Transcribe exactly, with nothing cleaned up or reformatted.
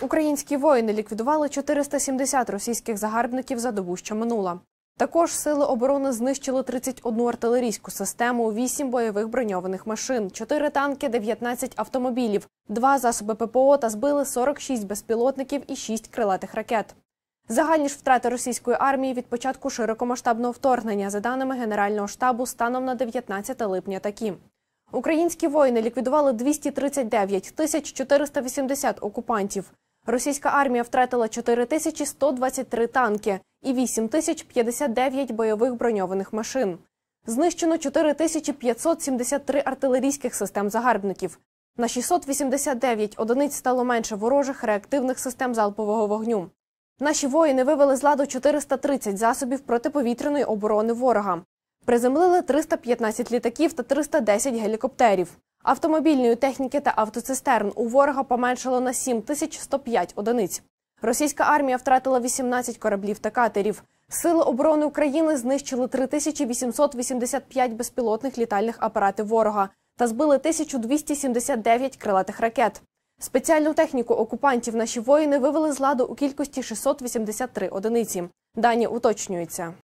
Українські воїни ліквідували чотириста сімдесят російських загарбників за добу, що минула. Також сили оборони знищили тридцять одну артилерійську систему, вісім бойових броньованих машин, чотири танки, дев'ятнадцять автомобілів, два засоби ППО та збили сорок шість безпілотників і шість крилатих ракет. Загальні ж втрати російської армії від початку широкомасштабного вторгнення, за даними Генерального штабу, станом на дев'ятнадцяте липня такі. Українські воїни ліквідували двісті тридцять дев'ять тисяч чотириста вісімдесят окупантів. Російська армія втратила чотири тисячі сто двадцять три танки і вісім тисяч п'ятдесят дев'ять бойових броньованих машин. Знищено чотири тисячі п'ятсот сімдесят три артилерійських систем загарбників. На шістсот вісімдесят дев'ять одиниць стало менше ворожих реактивних систем залпового вогню. Наші воїни вивели з ладу чотириста тридцять засобів протиповітряної оборони ворога. Приземлили триста п'ятнадцять літаків та триста десять гелікоптерів. Автомобільної техніки та автоцистерн у ворога поменшало на сім тисяч сто п'ять одиниць. Російська армія втратила вісімнадцять кораблів та катерів. Сили оборони України знищили три тисячі вісімсот вісімдесят п'ять безпілотних літальних апаратів ворога та збили тисячу двісті сімдесят дев'ять крилатих ракет. Спеціальну техніку окупантів наші воїни вивели з ладу у кількості шістсот вісімдесят три одиниці. Дані уточнюються.